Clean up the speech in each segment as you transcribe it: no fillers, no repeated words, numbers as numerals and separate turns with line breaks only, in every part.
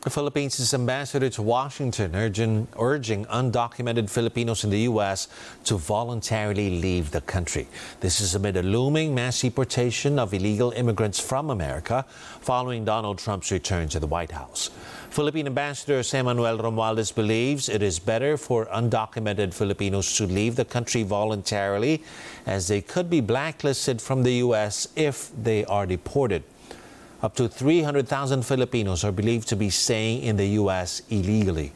The Philippines' ambassador to Washington urging undocumented Filipinos in the U.S. to voluntarily leave the country. This is amid a looming mass deportation of illegal immigrants from America following Donald Trump's return to the White House. Philippine Ambassador Jose Manuel Romualdez believes it is better for undocumented Filipinos to leave the country voluntarily, as they could be blacklisted from the U.S. if they are deported. Up to 300,000 Filipinos are believed to be staying in the U.S. illegally.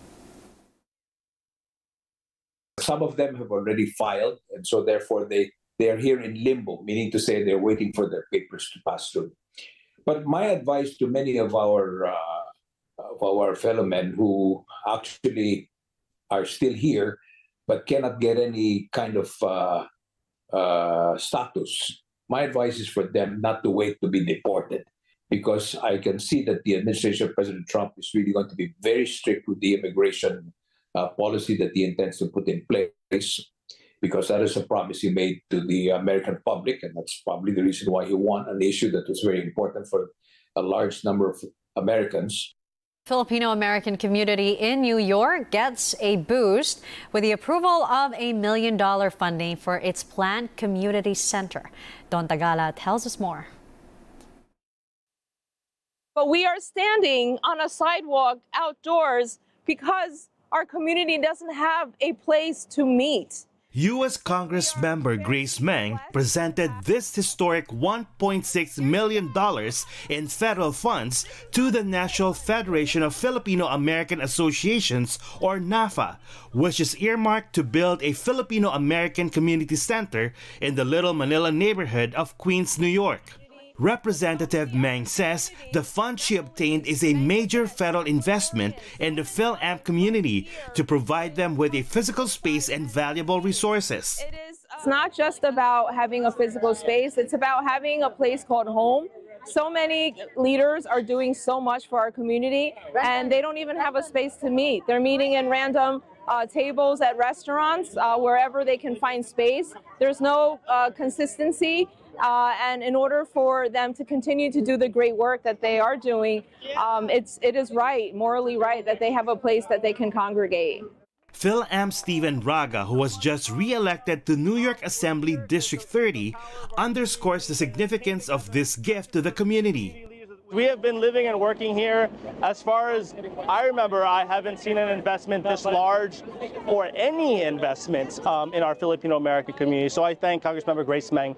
Some of them have already filed, and so therefore they are here in limbo, meaning to say they're waiting for their papers to pass through. But my advice to many of our fellow men who actually are still here but cannot get any kind of status, my advice is for them not to wait to be deported. Because I can see that the administration of President Trump is really going to be very strict with the immigration policy that he intends to put in place, because that is a promise he made to the American public, and that's probably the reason why he won an issue that was very important for a large number of Americans.
Filipino-American community in New York gets a boost with the approval of $1 million funding for its planned community center. Don Tagala tells us more.
But we are standing on a sidewalk outdoors because our community doesn't have a place to meet.
U.S. Congress member Grace Meng presented this historic $1.6 million in federal funds to the National Federation of Filipino-American Associations, or NAFA, which is earmarked to build a Filipino-American community center in the Little Manila neighborhood of Queens, New York. Representative Meng says the fund she obtained is a major federal investment in the Phil-Am community to provide them with a physical space and valuable resources.
It's not just about having a physical space, it's about having a place called home. So many leaders are doing so much for our community, and they don't even have a space to meet. They're meeting in random tables at restaurants, wherever they can find space. There's no consistency. And in order for them to continue to do the great work that they are doing, it is right, morally right, that they have a place that they can congregate.
Phil-Am Stephen Raga, who was just re-elected to New York Assembly District 30, underscores the significance of this gift to the community.
We have been living and working here. As far as I remember, I haven't seen an investment this large or any investments in our Filipino-American community. So I thank Congressmember Grace Meng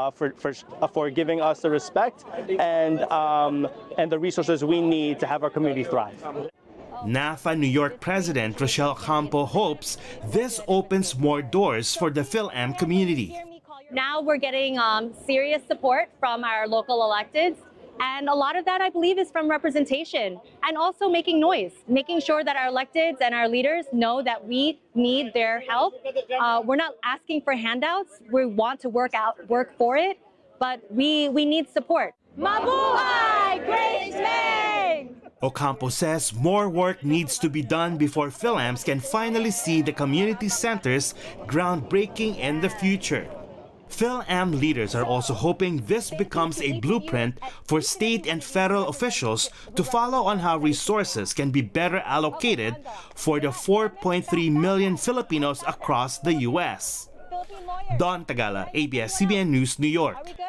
for giving us the respect and the resources we need to have our community thrive.
NAFA New York President Rochelle Ocampo hopes this opens more doors for the Phil-Am community.
Now we're getting serious support from our local electeds. And a lot of that, I believe, is from representation and also making noise, making sure that our electeds and our leaders know that we need their help. We're not asking for handouts. We want to work for it, but we need support.
Mabuhay, Grace Meng!
Ocampo says more work needs to be done before Phil-Ams can finally see the community centers groundbreaking in the future. Phil-Am leaders are also hoping this becomes a blueprint for state and federal officials to follow on how resources can be better allocated for the 4.3 million Filipinos across the U.S. Don Tagala, ABS-CBN News, New York.